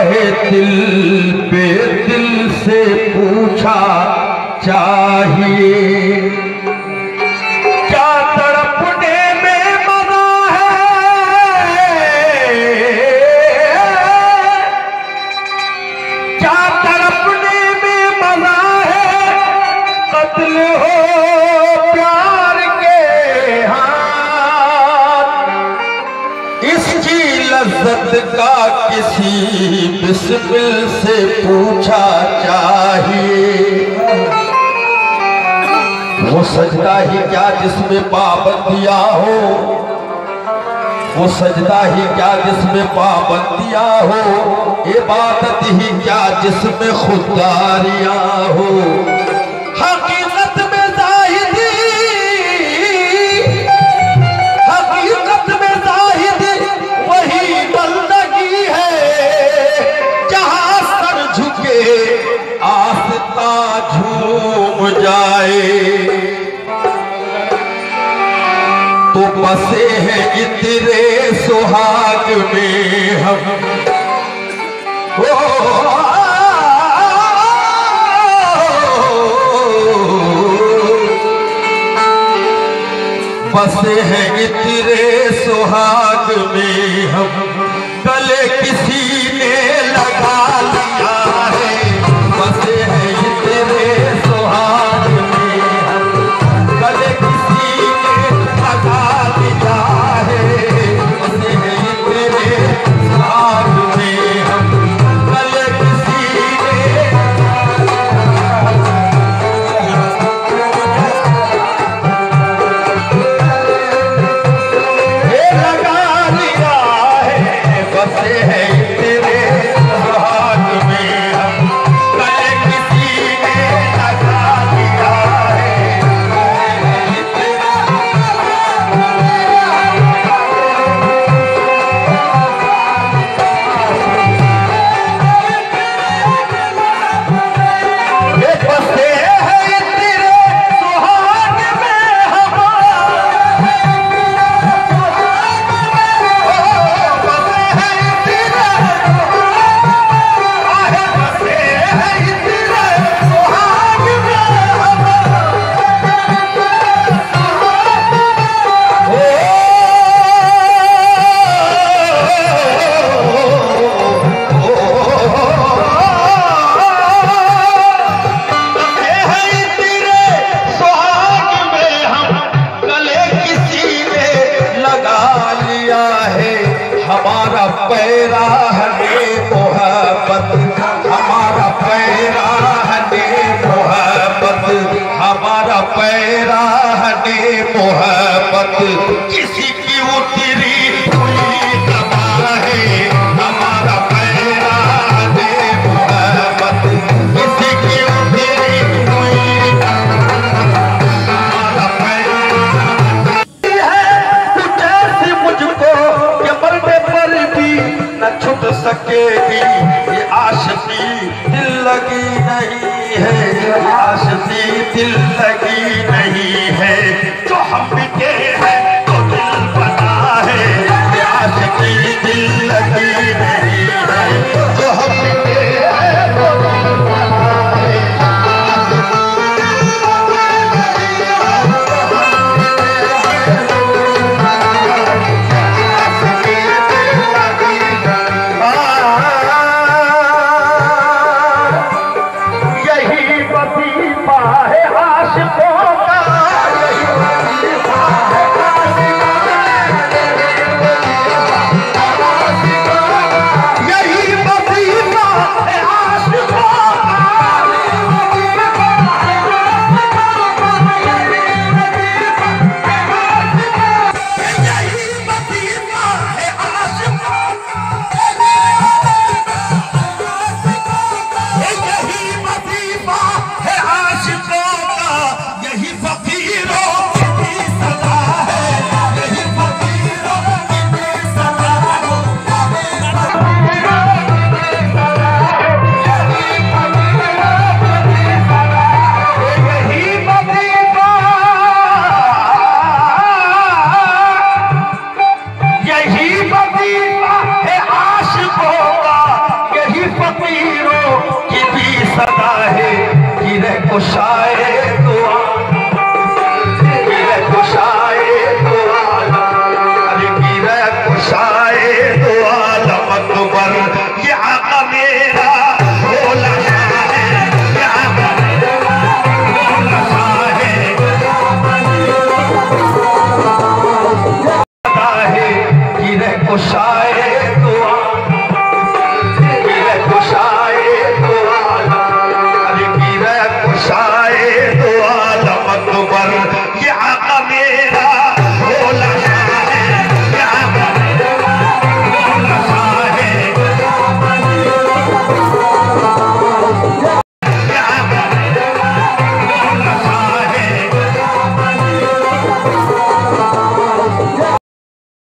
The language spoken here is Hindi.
है दिल पे दिल से पूछा चाहिए, क्या तड़पने में मजा है, क्या तड़पने में मजा है, कत्ल हो प्यार के हाथ, इसकी लज्जत का किसी बिस्मिल से पूछा चाहिए। वो सजदा ही क्या जिसमें पाबंदियां हो, वो सजदा ही क्या जिसमें पाबंदियां हो, इबादत ही क्या जिसमें खुदारियां हो। हकीकत में जाहिदी, हकीकत में जाहिदी वही बंदगी है, जहां सर झुके आस्था झूम जाए। तो बसे हैं इतने सुहाग में हम, बसे हैं इतने सुहाग में हम, गले किसी ने लगा लिया है। बसे हैं इतने सुहाग में हम, गले किसी ने लगा लिया है। बसे हैं इतने सुहाग में हम, गले किसी ने लगा लिया है। बसे हैं इतने सुहाग में हम, गले किसी ने लगा लिया है। बसे हैं इतने सुहाग में हम, बसे हैं इतने, बसे हैं इतने सुहाग में हम। हमारा पैरा है मोहब्बत, हमारा पैरा है मोहब्बत, हमारा पैरा है मोहब्बत, किसी की उतरी हुई दबा है। हमारा पैरा है मोहब्बत, किसी की उतरी हुई हमारा पैरा है। तू जैसी मुझको मरने पर भी न छुट सकेगी, ये आशिकी दिल लगी नहीं है, ये आशिकी दिल लगी नहीं है। जो हम बिके हैं तो दिल बना है, ये आशिकी दिल लगी नहीं है। जो हम बिके हैं तो दिल बना है। यही वजीफा है आशिकों का, यही वजीफा है कुशाए दुआ, गिरे कुशाए दुआ, अरे गिरे कुशाए दुआ अकबर, ये आका मेरा भोला शाह है, ये आका मेरा भोला शाह है, गिरे कुशाए दुआ